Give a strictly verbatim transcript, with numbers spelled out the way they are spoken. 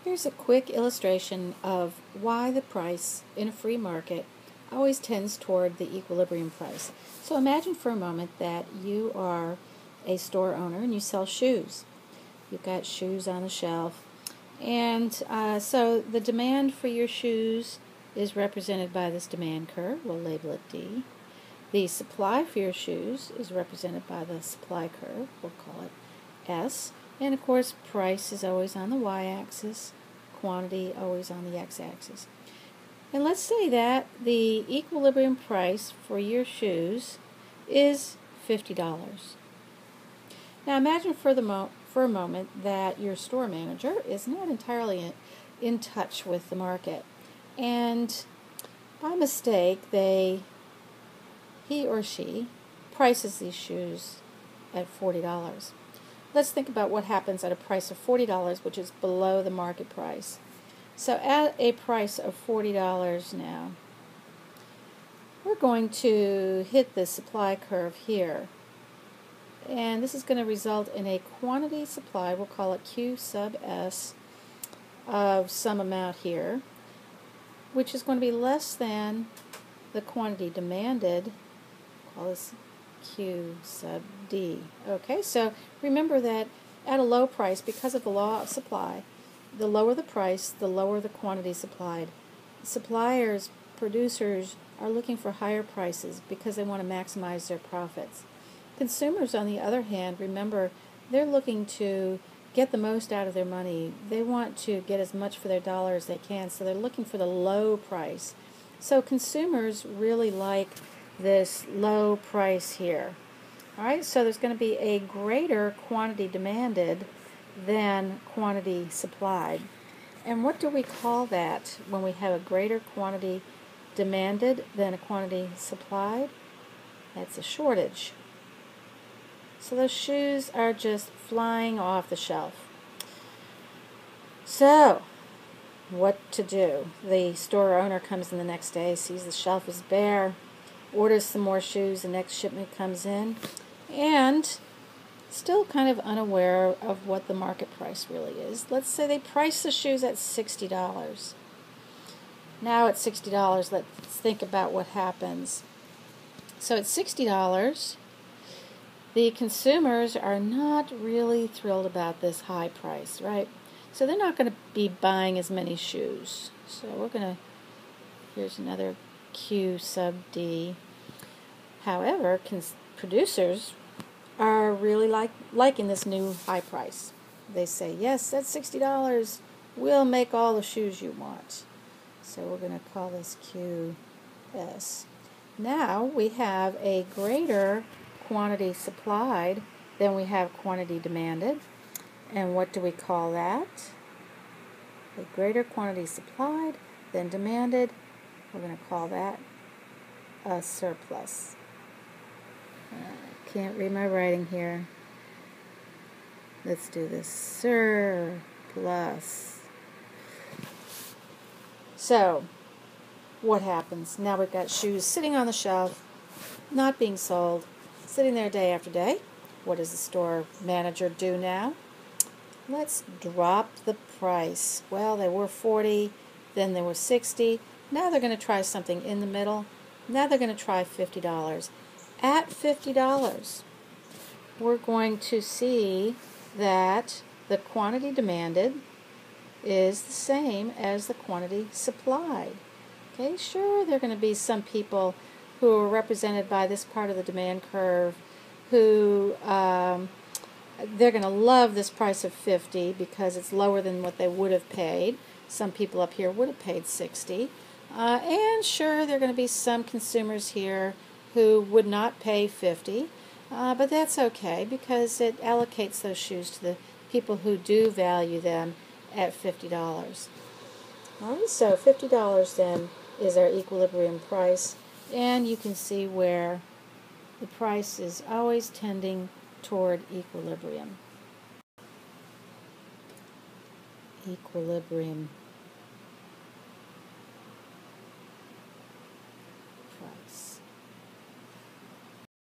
Here's a quick illustration of why the price in a free market always tends toward the equilibrium price. So imagine for a moment that you are a store owner and you sell shoes. You've got shoes on the shelf, and uh, so the demand for your shoes is represented by this demand curve. We'll label it D. The supply for your shoes is represented by the supply curve. We'll call it S. And of course, price is always on the y-axis, quantity always on the x-axis. And let's say that the equilibrium price for your shoes is fifty dollars. Now imagine for, the mo for a moment that your store manager is not entirely in, in touch with the market. And by mistake, they, he or she prices these shoes at forty dollars. Let's think about what happens at a price of forty dollars, which is below the market price. So at a price of forty dollars now, we're going to hit the supply curve here. And this is going to result in a quantity supply, we'll call it Q sub S, of some amount here, which is going to be less than the quantity demanded. Call this Q sub D. Okay, so remember that at a low price, because of the law of supply, the lower the price, the lower the quantity supplied. Suppliers, producers are looking for higher prices because they want to maximize their profits. Consumers, on the other hand, remember, they're looking to get the most out of their money. They want to get as much for their dollar as they can, so they're looking for the low price. So consumers really like this low price here. All right, so there's going to be a greater quantity demanded than quantity supplied. And what do we call that when we have a greater quantity demanded than a quantity supplied? That's a shortage. So those shoes are just flying off the shelf. So, what to do? The store owner comes in the next day, sees the shelf is bare, orders some more shoes, the next shipment comes in, and still kind of unaware of what the market price really is. Let's say they price the shoes at sixty dollars. Now at sixty dollars, let's think about what happens. So at sixty dollars, the consumers are not really thrilled about this high price, right? So they're not going to be buying as many shoes. So we're going to, here's another Q sub D. However, cons producers are really like liking this new high price. They say, yes, that's sixty dollars. We'll make all the shoes you want. So we're going to call this Q S. Now we have a greater quantity supplied than we have quantity demanded. And what do we call that? A greater quantity supplied than demanded. We're going to call that a surplus. I can't read my writing here. Let's do this. Surplus. So, what happens? Now we've got shoes sitting on the shelf, not being sold, sitting there day after day. What does the store manager do now? Let's drop the price. Well, they were forty, then they were sixty. Now they're going to try something in the middle. Now they're going to try fifty dollars. At fifty dollars, we're going to see that the quantity demanded is the same as the quantity supplied. Okay, sure, there are going to be some people who are represented by this part of the demand curve who um, they're going to love this price of fifty because it's lower than what they would have paid. Some people up here would have paid sixty. Uh, and sure, there are going to be some consumers here who would not pay fifty, uh, but that's okay because it allocates those shoes to the people who do value them at fifty dollars. All right, so fifty dollars then is our equilibrium price, and you can see where the price is always tending toward equilibrium. Equilibrium.